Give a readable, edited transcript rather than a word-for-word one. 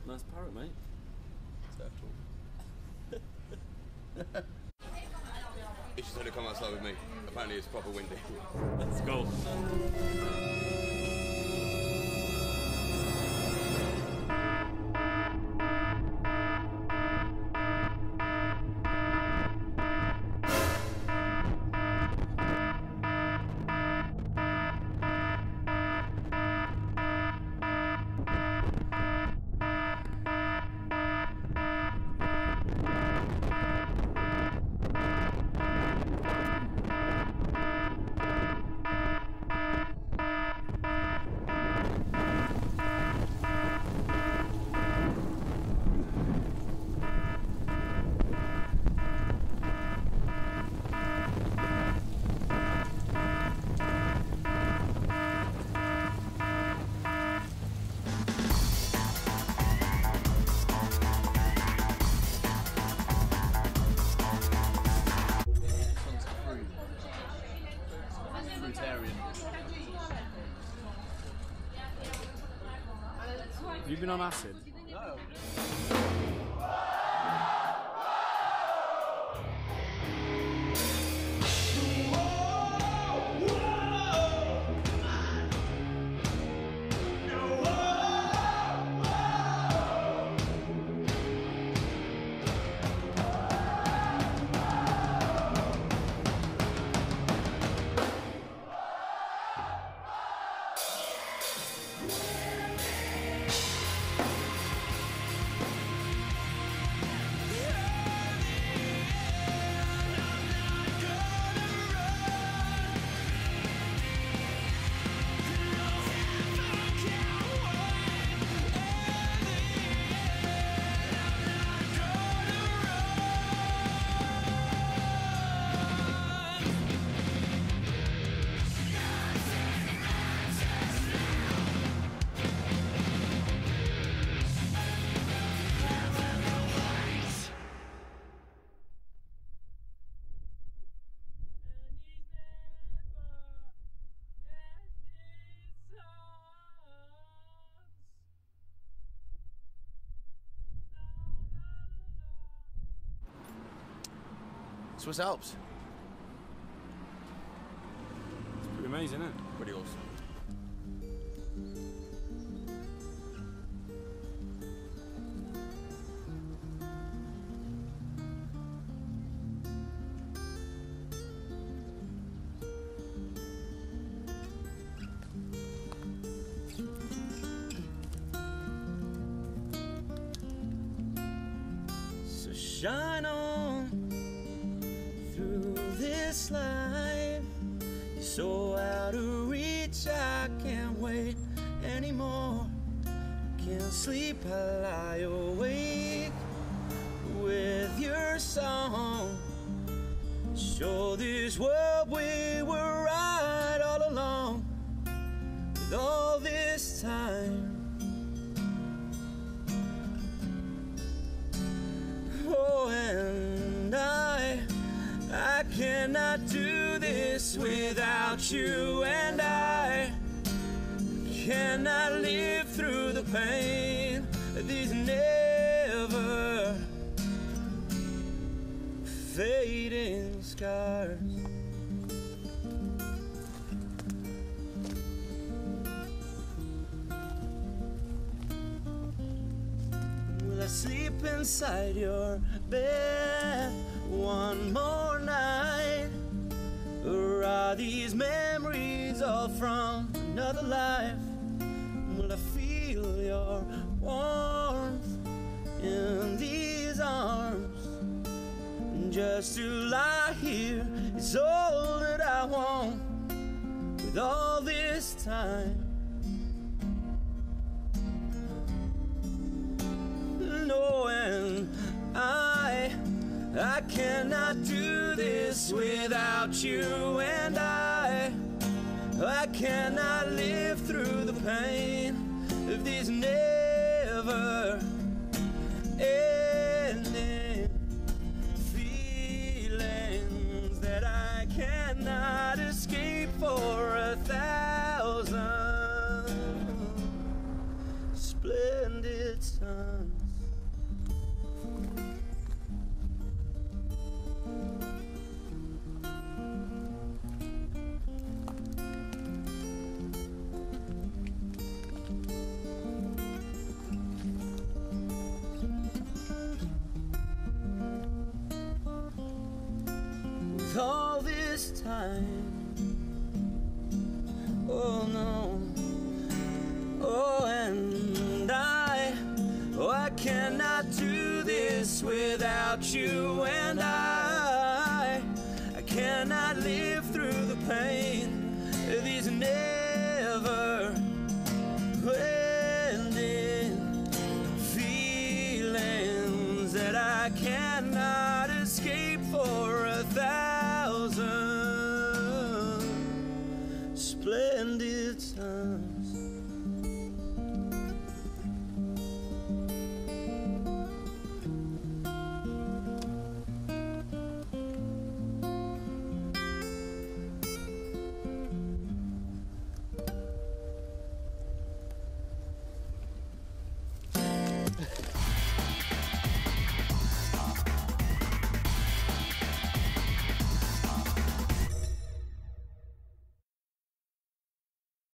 Nice parrot, mate. Turtle. He just had to come outside with me. Apparently it's proper windy. Let's go. Have you been on acid? No. Swiss Alps. It's pretty amazing, isn't it? Pretty awesome. So shine on through this life. You're so out of reach, I can't wait anymore. Can't sleep, I lie awake with your song. Show this world we were right all along. With all this time, oh, and I cannot do this without you, and I cannot live through the pain of these never fading scars. Will I sleep inside your bed one more night? Or are these memories all from another life? Will I feel your warmth in these arms? Just to lie here is all that I want. With all this time, no, and I cannot do this without you, and I cannot live through the pain of these never ending feelings that I cannot escape for 1,000 splendid suns. without you, and I cannot live through the pain. These never ending feelings that I cannot escape for 1,000 splendid times.